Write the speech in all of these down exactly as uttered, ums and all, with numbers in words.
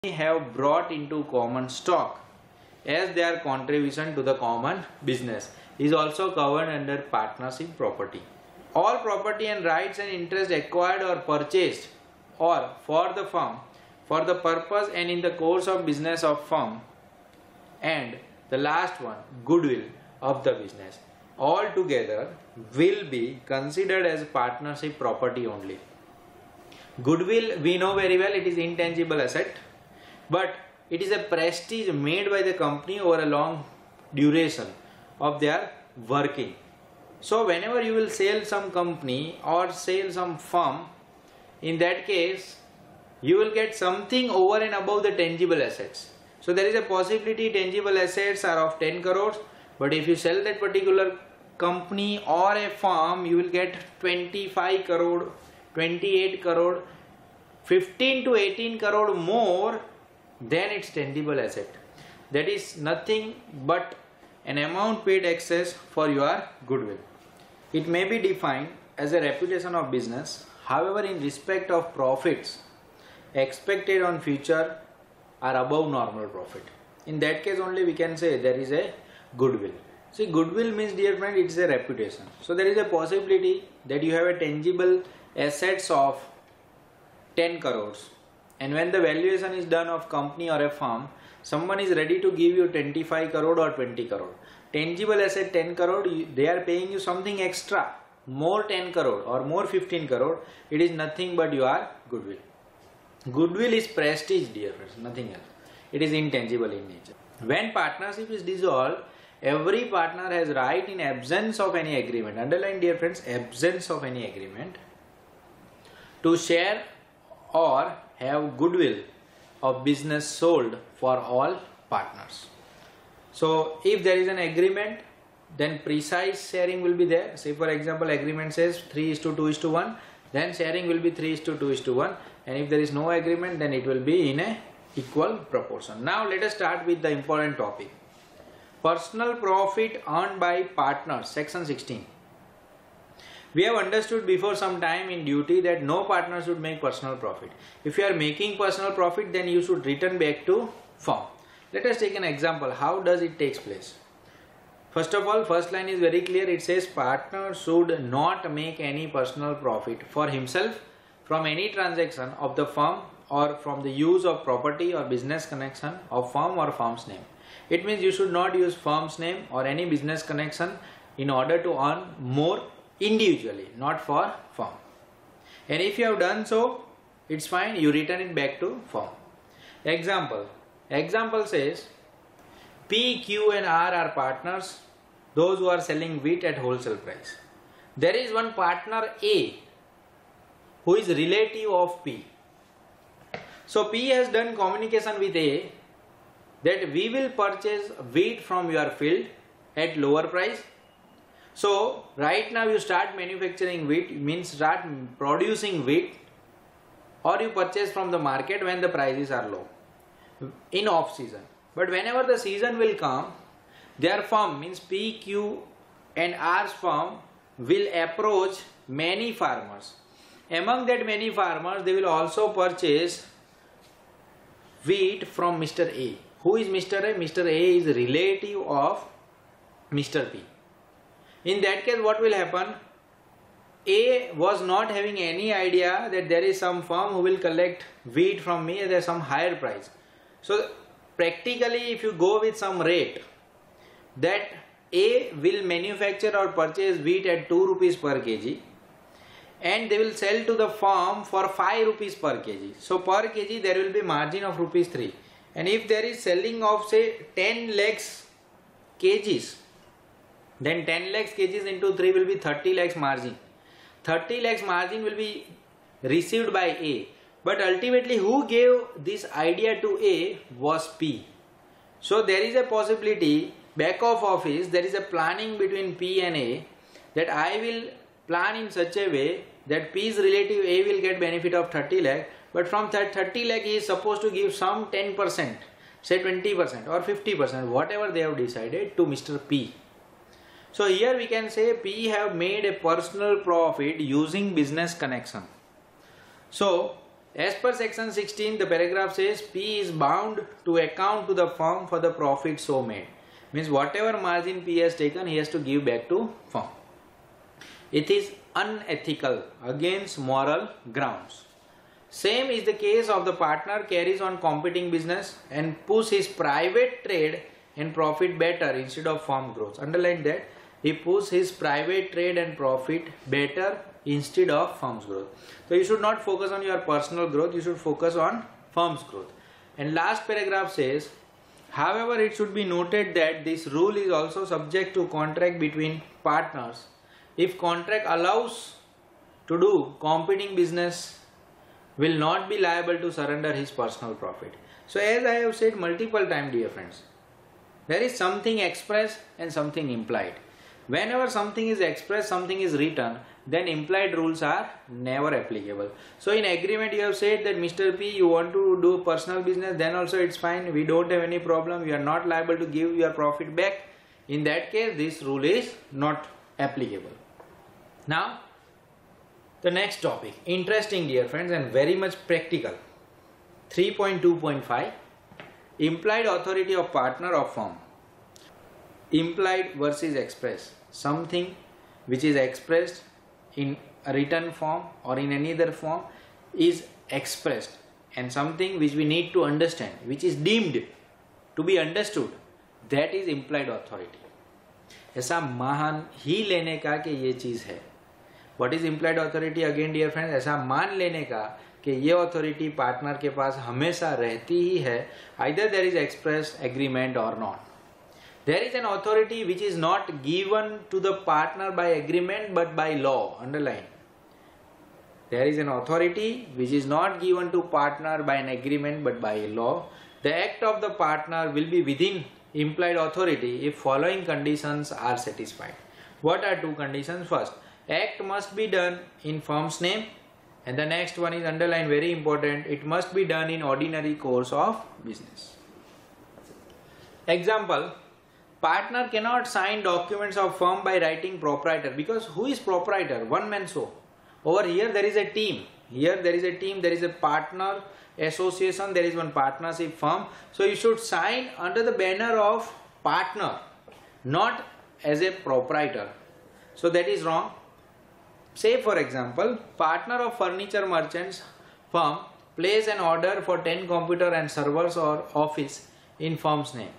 have brought into common stock as their contribution to the common business is also covered under partnership property. All property and rights and interest acquired or purchased or for the firm for the purpose and in the course of business of firm, and the last one, goodwill of the business, all together will be considered as partnership property only. Goodwill, we know very well, it is intangible asset, but it is a prestige made by the company over a long duration of their working. So whenever you will sell some company or sell some firm, in that case you will get something over and above the tangible assets. So there is a possibility tangible assets are of ten crores, but if you sell that particular company or a firm, you will get twenty-five crore, twenty-eight crore, fifteen to eighteen crore more than its tangible asset. That is nothing but an amount paid excess for your goodwill. It may be defined as a reputation of business. However, in respect of profits expected on future are above normal profit, in that case only we can say there is a goodwill. See, goodwill means, dear friend, it is a reputation. So there is a possibility that you have a tangible assets of ten crores, and when the valuation is done of company or a firm, someone is ready to give you twenty-five crore or twenty crore. Tangible asset ten crore, they are paying you something extra, more ten crore or more fifteen crore. It is nothing but your goodwill. Goodwill is prestige, dear friends, nothing else. It is intangible in nature. When partnership is dissolved, every partner has right in absence of any agreement, underline, dear friends, absence of any agreement, to share or have goodwill of business sold for all partners. So if there is an agreement, then precise sharing will be there. Say for example, agreement says three is to two is to one, then sharing will be three is to two is to one, and if there is no agreement, then it will be in a equal proportion. Now let us start with the important topic. Personal profit earned by partners, section sixteen. We have understood before some time in duty that no partner should make personal profit. If you are making personal profit, then you should return back to firm. Let us take an example. How does it take place? First of all, first line is very clear. It says partner should not make any personal profit for himself from any transaction of the firm or from the use of property or business connection of firm or firm's name. It means you should not use firm's name or any business connection in order to earn more individually, not for firm. And if you have done so, it's fine, you return it back to firm. Example. Example says P, Q and R are partners, those who are selling wheat at wholesale price. There is one partner A who is relative of P. So P has done communication with A that we will purchase wheat from your field at lower price. So right now you start manufacturing wheat, means start producing wheat, or you purchase from the market when the prices are low in off season. But whenever the season will come, their firm, means P, Q and R's firm, will approach many farmers. Among that many farmers, they will also purchase wheat from Mister A. Who is Mister A? Mister A is relative of Mister P. In that case, what will happen? A was not having any idea that there is some firm who will collect wheat from me at some higher price. So practically, if you go with some rate, that A will manufacture or purchase wheat at two rupees per kg, and they will sell to the firm for five rupees per kg. So per kg there will be margin of rupees three. And if there is selling of say ten lakhs kgs, then ten lakhs kgs into three will be thirty lakhs margin. thirty lakhs margin will be received by A. But ultimately who gave this idea to A was P. So there is a possibility, back of office, there is a planning between P and A, that I will plan in such a way that P's relative A will get benefit of thirty lakh, but from that thirty lakh he is supposed to give some ten percent, say twenty percent or fifty percent, whatever they have decided, to Mister P. So here we can say P have made a personal profit using business connection. So As per section sixteen, the paragraph says P is bound to account to the firm for the profit so made. Means whatever margin P has taken, he has to give back to firm. It is unethical against moral grounds. Same is the case of the partner carries on competing business and push his private trade and profit better instead of firm growth. Underline that. He push his private trade and profit better instead of firm's growth. So you should not focus on your personal growth, you should focus on firm's growth. And last paragraph says, however, it should be noted that this rule is also subject to contract between partners. If contract allows to do competing business, will not be liable to surrender his personal profit. So as I have said multiple times, dear friends, there is something expressed and something implied. Whenever something is expressed, something is written, then implied rules are never applicable. So in agreement you have said that Mister P, you want to do personal business, then also it's fine, we don't have any problem, you are not liable to give your profit back. In that case, this rule is not applicable. Now, the next topic, interesting dear friends and very much practical. three point two point five, implied authority of partner of firm. Implied versus express. Something which is expressed in a written form or in any other form is expressed, and something which we need to understand, which is deemed to be understood, that is implied authority. ऐसा मान ही लेने का कि ये चीज़ है. What is implied authority again dear friends? ऐसा मान लेने का कि ये authority partner के पास हमेशा रहती ही है, either there is express agreement or not. There is an authority which is not given to the partner by agreement but by law. Underline. There is an authority which is not given to partner by an agreement but by law. The act of the partner will be within implied authority if following conditions are satisfied. What are two conditions? First, act must be done in firm's name, and the next one is underlined, very important, it must be done in ordinary course of business. Example, partner cannot sign documents of firm by writing proprietor, because who is proprietor? One man show. Over here there is a team. Here there is a team, there is a partner association, there is one partnership firm. So you should sign under the banner of partner, not as a proprietor. So that is wrong. Say for example, partner of furniture merchants firm place an order for ten computer and servers or office in firm's name.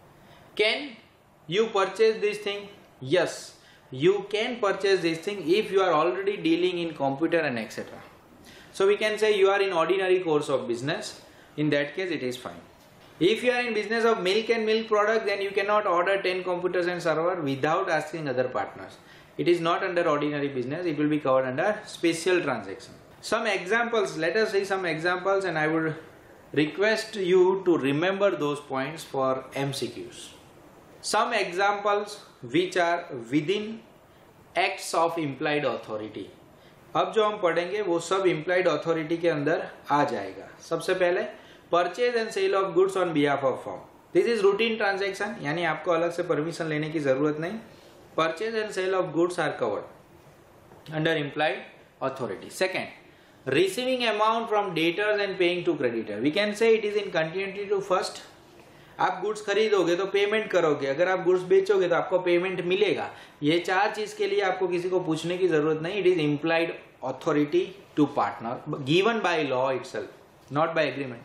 Can you purchase this thing? Yes, you can purchase this thing if you are already dealing in computer and et cetera. So we can say you are in ordinary course of business. In that case it is fine. If you are in business of milk and milk products, then you cannot order ten computers and server without asking other partners. It is not under ordinary business, it will be covered under special transaction. Some examples, let us see some examples, and I would request you to remember those points for M C Qs. Some examples which are within acts of implied authority. अब जो हम पढ़ेंगे वो सब implied authority के अंदर आ जाएगा. सबसे पहले purchase and sale of goods on behalf of firm. This is routine transaction, यानी आपको अलग से permission लेने की जरूरत नहीं. Purchase and sale of goods are covered under implied authority. Second, receiving amount from debtors and paying to creditor. We can say it is in continuity to first. आप goods खरीदोगे तो पेमेंट करोगे, अगर आप गुड्स बेचोगे तो आपको payment मिलेगा. ये चार चीज के लिए आपको किसी को पूछने की जरूरत नहीं. It is implied authority to partner given by law itself, not by agreement.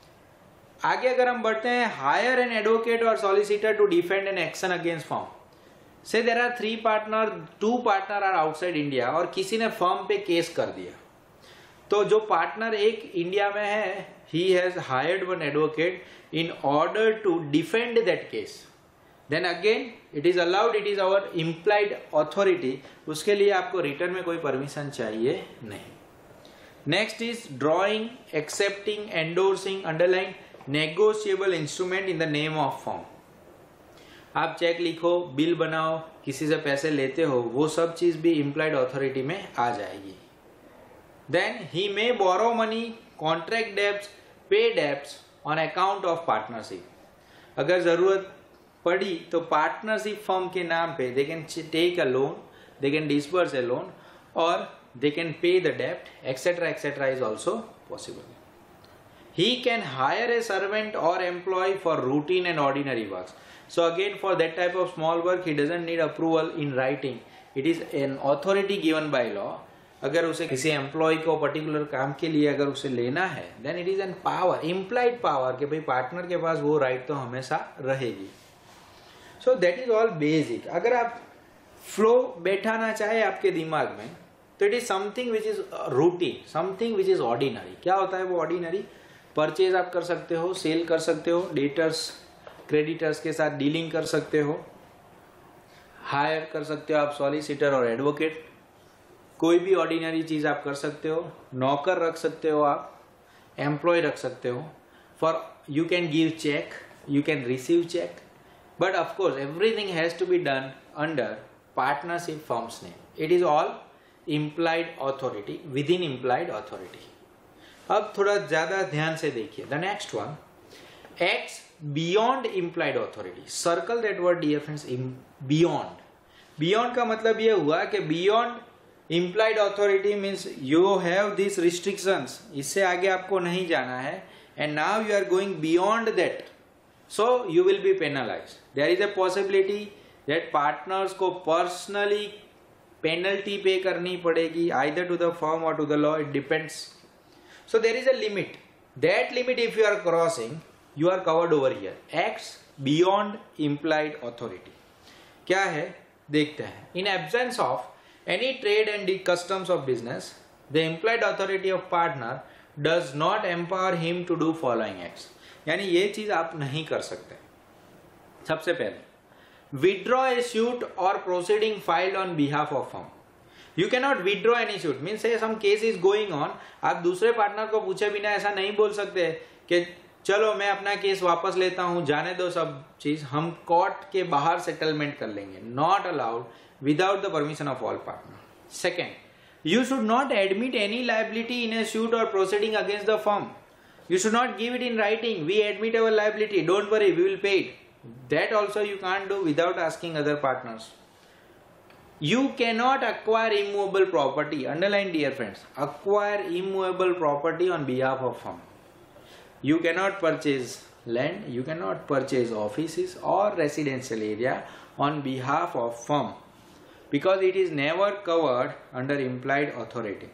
आगे अगर हम बढ़ते हैं, हायर एन एडवोकेट और solicitor to defend an action against firm. से there are three partner, two partner are outside India, और किसी ने फर्म पे केस कर दिया. तो जो पार्टनर एक इंडिया में है, he has hired one advocate in order to defend that case. Then again it is allowed, it is our implied authority. उसके लिए आपको रिटर्न में कोई परमिशन चाहिए नहीं. Next is drawing, accepting, endorsing, underline, negotiable instrument in the name of firm. आप cheque लिखो, bill बनाओ, किसी से पैसे लेते हो, वो सब चीज भी implied authority में आ जाएगी. Then he may borrow money, contract debts, pay debts on account of partnership. अगर जरूरत पड़ी तो पार्टनरशिप फर्म के नाम पे they can take a loan, they can disburse a loan, or they can pay the debt, etc etc is also possible. He can hire a servant or employee for routine and ordinary works. So again, for that type of small work, he doesn't need approval in writing. It is an authority given by law. अगर उसे किसी employ को particular काम के लिए अगर उसे लेना है, then it is an power, implied power, कि भाई पार्टनर के पास वो राइट तो हमेशा रहेगी. So that is all basic. अगर आप फ्लो बैठाना चाहे आपके दिमाग में, तो it is something which is routine, something which is ordinary. क्या होता है वो ऑर्डिनरी? परचेज आप कर सकते हो, सेल कर सकते हो, डेटर्स क्रेडिटर्स के साथ डीलिंग कर सकते हो, हायर कर सकते हो आप सॉलिसिटर और एडवोकेट, कोई भी ऑर्डिनरी चीज आप कर सकते हो, नौकर रख सकते हो, आप एम्प्लॉय रख सकते हो. For you can give cheque, you can receive cheque, but of course everything has to be done under partnership firm's name. It is all implied authority, within implied authority. अब थोड़ा ज्यादा ध्यान से देखिए. The next one, acts beyond implied authority. Circle that word dear friends, beyond. Beyond का मतलब ये हुआ कि beyond implied authority means you have this restrictions, इससे आगे आपको नहीं जाना है, and now you are going beyond that, so you will be penalised. There is a possibility that partners को पर्सनली पेनल्टी पे करनी पड़ेगी, आइदर टू द फर्म और to the law, it depends. So there is a limit. That limit if you are crossing, you are covered over here. Acts beyond implied authority. क्या है देखते हैं. In absence of any trade and customs of business, the implied authority of partner does not empower him to do following acts. यानी ये चीज आप नहीं कर सकते. सबसे पहले, withdraw a suit or proceeding filed on behalf of firm. You cannot withdraw any suit. Means say some case is going on. आप दूसरे पार्टनर को पूछे बिना ऐसा नहीं बोल सकते कि चलो मैं अपना केस वापस लेता हूं, जाने दो सब चीज, हम कोर्ट के बाहर सेटलमेंट कर लेंगे. Not allowed without the permission of all partner. Second, you should not admit any liability in a suit और proceeding against the firm. You should not give it in writing, we admit our liability, don't worry, we will pay it. That also you can't do without asking other partners. You cannot acquire immovable property. Underline, dear friends, acquire immovable property on behalf of firm. You cannot purchase land, you cannot purchase offices or residential area on behalf of firm, because it is never covered under implied authority.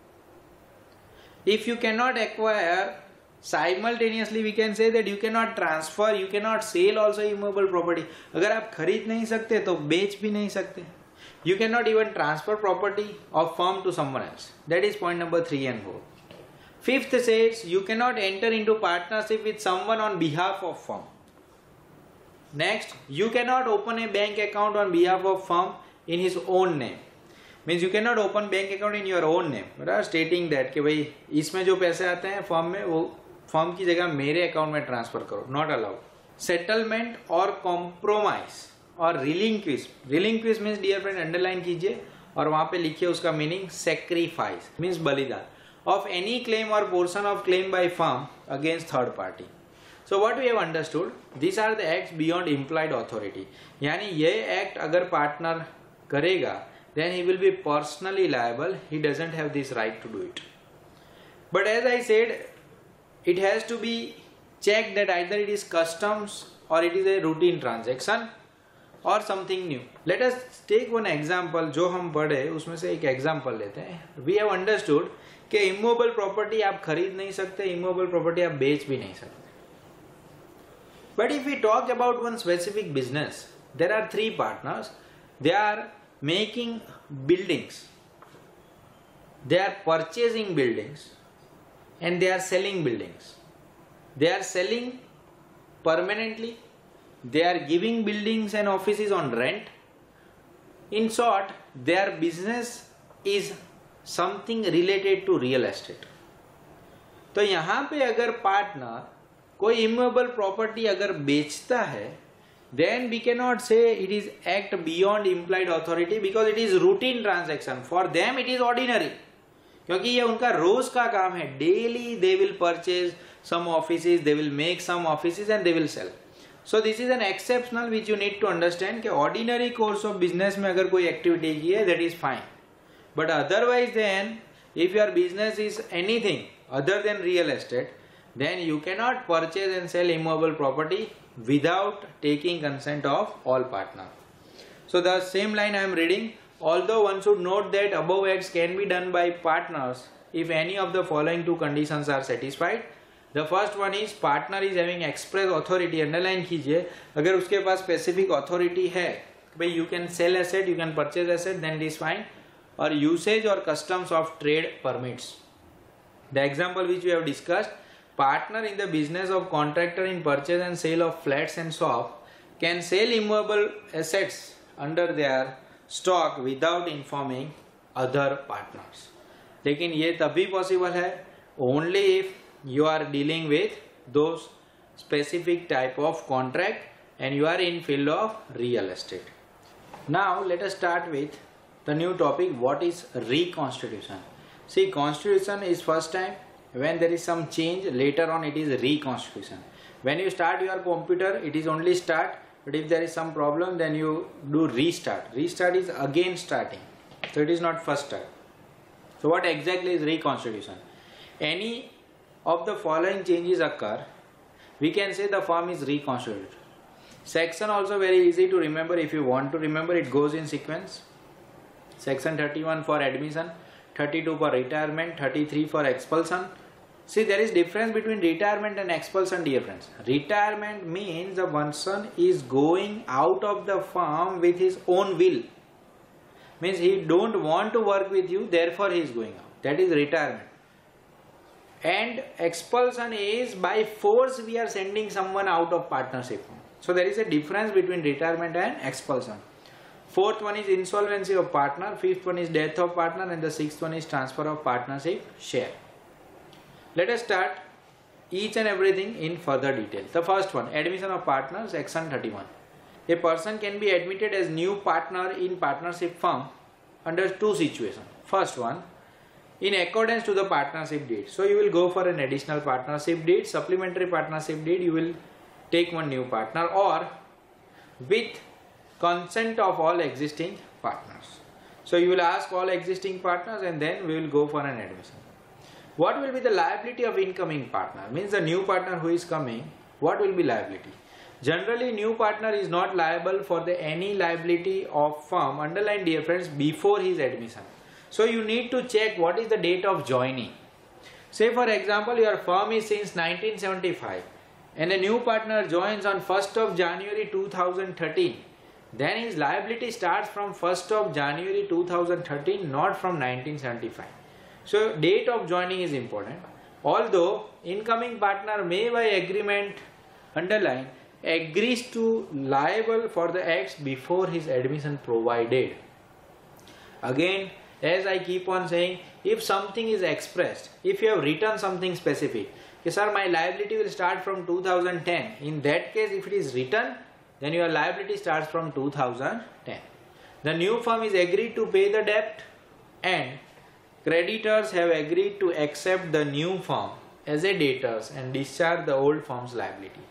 If you cannot acquire, simultaneously we can say that you cannot transfer, you cannot sell also immovable property. अगर आप खरीद नहीं सकते तो बेच भी नहीं सकते. You cannot even transfer property of firm to someone else. That is point number three and four. Fifth says you cannot enter into partnership with someone on behalf of firm. Next, you cannot open a bank account on behalf of firm in his own name. Means you cannot open bank account in your own name. Right? Stating that कि भाई इसमें जो पैसे आते हैं firm में, वो firm की जगह मेरे अकाउंट में ट्रांसफर करो. Not allowed. Settlement or compromise और relinquish. Relinquish means dear friend underline कीजिए और वहां पे लिखिए उसका मीनिंग sacrifice means बलिदान of any claim or portion of claim by firm against third party. So what we have understood, these are the acts beyond implied authority. यानी ये act अगर partner करेगा, then he will be personally liable. He doesn't have this right to do it. But as I said, it has to be checked that either it is customs or it is a routine transaction or something new. Let us take one example. जो हम पढ़े उसमें से एक example लेते हैं. We have understood कि immovable property आप खरीद नहीं सकते, इमोबल प्रॉपर्टी आप बेच भी नहीं सकते. But if we talk about one specific business, there are three partners, they are making buildings, they are purchasing buildings and they are selling buildings. They are selling permanently, they are giving buildings and offices on rent. In short, their business is something related to real estate. तो यहाँ पे अगर partner कोई immovable property अगर बेचता है, then we cannot say it is act beyond implied authority because it is routine transaction. For them it is ordinary. क्योंकि ये उनका रोज का काम है. Daily they will purchase some offices, they will make some offices and they will sell. So this is an exceptional which you need to understand कि ordinary course of business में अगर कोई activity की है, that is fine. But otherwise then, if your business is anything other than real estate, then you cannot purchase and sell immovable property without taking consent of all partners. So the same line I am reading, although one should note that above acts can be done by partners if any of the following two conditions are satisfied. The first one is partner is having express authority, underline कीजिए, अगर उसके पास specific authority है भाई you can sell asset, you can purchase asset, then it is fine, or usage or customs of trade permits. The example which we have discussed, partner in the business of contractor in purchase and sale of flats and shop can sell immovable assets under their stock without informing other partners. लेकिन ये तभी possible है only if you are dealing with those specific type of contract and you are in field of real estate. Now let us start with the new topic, what is reconstitution. See, constitution is first time when there is some change, later on it is reconstitution. When you start your computer it is only start, but if there is some problem then you do restart. Restart is again starting, so it is not first start. So what exactly is reconstitution? Any of the following changes occur, we can say the firm is reconstituted. Section also very easy to remember. If you want to remember, it goes in sequence. Section thirty-one for admission, thirty-two for retirement, thirty-three for expulsion. See, there is difference between retirement and expulsion, dear friends. Retirement means the person is going out of the firm with his own will. Means he don't want to work with you, therefore he is going out. That is retirement. And expulsion is by force we are sending someone out of partnership. So there is a difference between retirement and expulsion. Fourth one is insolvency of partner, fifth one is death of partner, and the sixth one is transfer of partnership share. Let us start each and everything in further detail. The first one, admission of partner, section thirty-one. A person can be admitted as new partner in partnership firm under two situations. First one, in accordance to the partnership deed. So you will go for an additional partnership deed, supplementary partnership deed, you will take one new partner, or with consent of all existing partners. So you will ask all existing partners and then we will go for an admission. What will be the liability of incoming partner? Means the new partner who is coming, what will be liability? Generally new partner is not liable for the any liability of firm, underline dear friends, before his admission. So you need to check what is the date of joining. Say for example your firm is since nineteen seventy-five and a new partner joins on first of January two thousand thirteen. Then his liability starts from first of January two thousand thirteen, not from nineteen seventy-five. So date of joining is important. Although incoming partner may by agreement, underline, agrees to liable for the acts before his admission provided. Again, as I keep on saying, if something is expressed, if you have written something specific, okay, sir, my liability will start from two thousand ten. In that case, if it is written, then your liability starts from two thousand ten. The new firm is agreed to pay the debt and creditors have agreed to accept the new firm as a debtors and discharge the old firm's liability.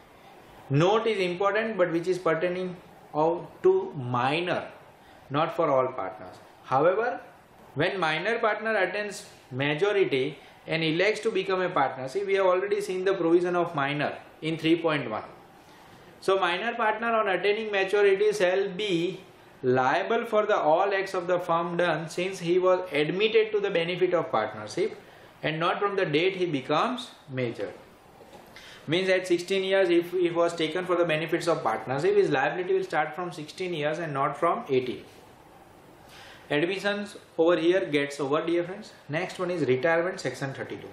Note is important, but which is pertaining to minor, not for all partners. However, when minor partner attains majority and elects to become a partner, see, we have already seen the provision of minor in three point one. So minor partner on attaining maturity shall be liable for the all acts of the firm done since he was admitted to the benefit of partnership and not from the date he becomes major. Means at sixteen years, if he was taken for the benefits of partnership, his liability will start from sixteen years and not from eighteen. Admissions over here gets over, dear friends. Next one is retirement, section thirty-two.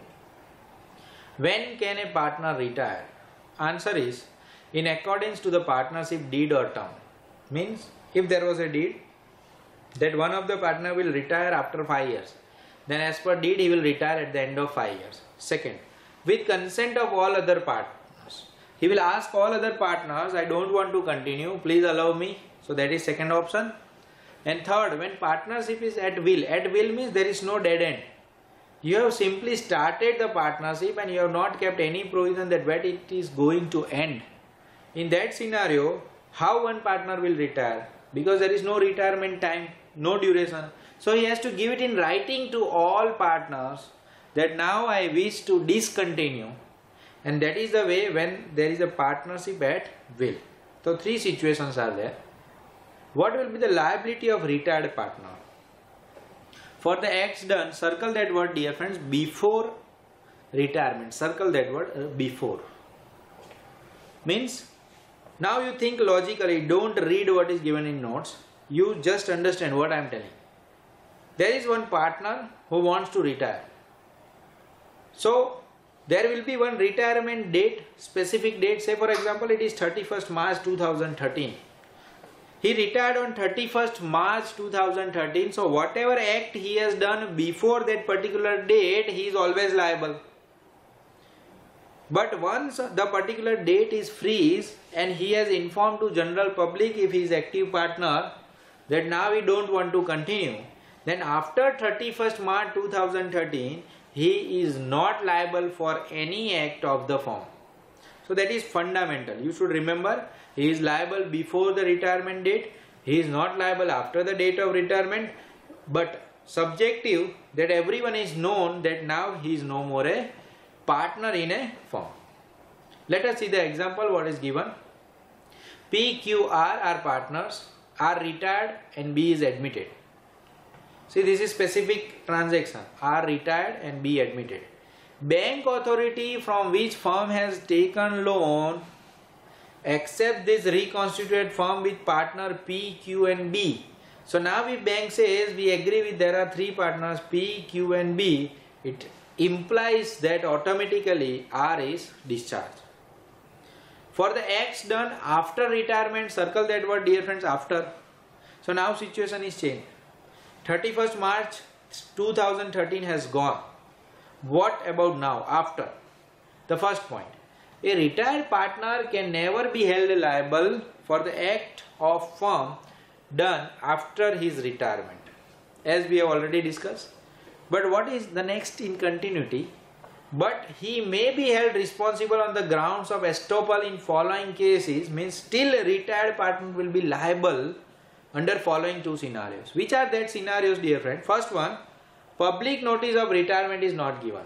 When can a partner retire? Answer is in accordance to the partnership deed or term. Means if there was a deed that one of the partner will retire after five years, then as per deed he will retire at the end of five years. Second, with consent of all other partners. He will ask all other partners, I don't want to continue, please allow me. So that is second option. And third, when partnership is at will. At will means there is no dead end. You have simply started the partnership and you have not kept any provision that when it is going to end. In that scenario, how one partner will retire? Because there is no retirement time, no duration. So he has to give it in writing to all partners that now I wish to discontinue and that is the way when there is a partnership at will. So three situations are there. What will be the liability of retired partner? For the acts done, circle that word, dear friends, before retirement. Circle that word, uh, before. Means, now you think logically, don't read what is given in notes. You just understand what I am telling. There is one partner who wants to retire. So, there will be one retirement date, specific date. Say for example, it is thirty-first March two thousand thirteen. He retired on thirty-first March two thousand thirteen. So whatever act he has done before that particular date, he is always liable. But once the particular date is freeze and he has informed to general public, if he is active partner, that now we don't want to continue, then after thirty-first March two thousand thirteen, he is not liable for any act of the firm. So that is fundamental. You should remember, he is liable before the retirement date. He is not liable after the date of retirement. But subjective, that everyone is known that now he is no more a partner in a firm. Let us see the example what is given. P, Q, R are partners, are retired and B is admitted. See, this is specific transaction. R retired and B admitted. Bank authority from which firm has taken loan accept this reconstituted firm with partner P, Q and B. So now if bank says we agree with there are three partners P, Q and B, it implies that automatically R is discharged. For the acts done after retirement, circle that word, dear friends, after. So now situation is changed. thirty-first March two thousand thirteen has gone. What about now, after? The first point. A retired partner can never be held liable for the act of firm done after his retirement, as we have already discussed. But what is the next in continuity? But he may be held responsible on the grounds of estoppel in following cases, means still a retired partner will be liable under following two scenarios. Which are that scenarios, dear friend? First one, public notice of retirement is not given.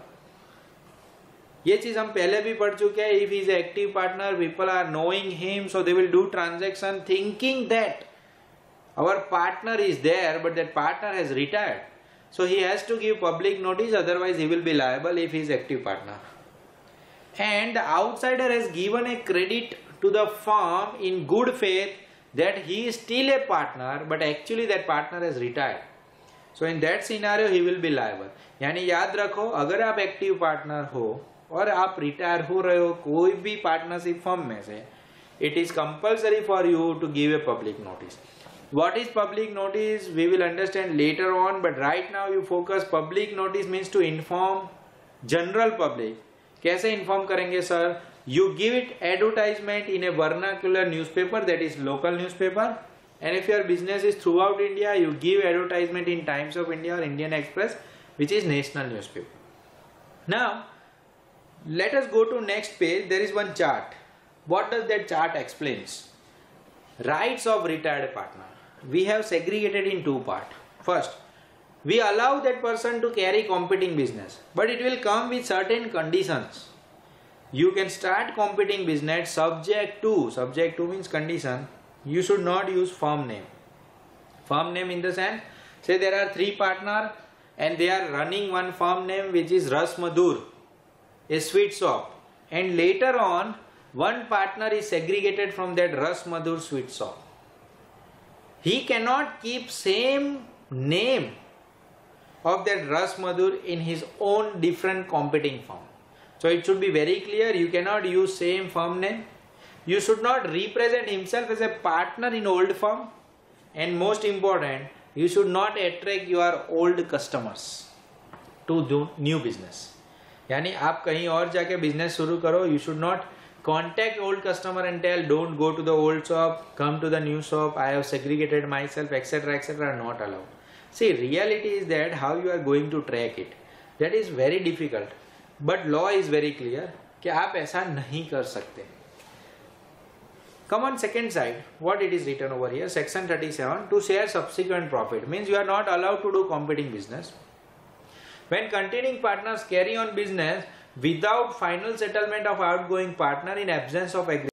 ये चीज हम पहले भी पढ़ चुके हैं. If he is an active partner, people are knowing him, so they will do transaction thinking that our partner is there, but that partner has retired. So he has to give public notice, otherwise he will be liable if he is active partner. And the outsider has given a credit to the firm in good faith that he is still a partner, but actually that partner has retired. So in that scenario he will be liable. यानी याद रखो, अगर आप active partner हो और आप retire हो रहे हो कोई भी पार्टनरशिप फर्म में से, it is compulsory for you to give a public notice. What is public notice we will understand later on, but right now you focus. Public notice means to inform general public. कैसे inform करेंगे sir? You give it advertisement in a vernacular newspaper, that is local newspaper, and if your business is throughout India, you give advertisement in Times of India or Indian Express, which is national newspaper. Now let us go to next page. There is one chart. What does that chart explains? Rights of retired partner. We have segregated in two parts. First, we allow that person to carry competing business, but it will come with certain conditions. You can start competing business subject to, subject to means condition, you should not use firm name. Firm name in the sense, say there are three partners and they are running one firm name which is Ras Madhur, a sweet shop, and later on one partner is segregated from that Ras Madhur sweet shop. He cannot keep same name of that Ras Madhur in his own different competing firm. So it should be very clear, you cannot use same firm name. You should not represent himself as a partner in old firm, and most important, you should not attract your old customers to do new business. यानी आप कहीं और जाके business शुरू करो, you should not contact old customer and tell don't go to the old shop, come to the new shop, I have segregated myself, etc, etc are not allowed. See, reality is that how you are going to track it, that is very difficult, but law is very clear कि आप ऐसा नहीं कर सकते. Come on second side, what it is written over here, section thirty-seven, to share subsequent profit, means you are not allowed to do competing business. When continuing partners carry on business, without final settlement of outgoing partner in absence of agreement.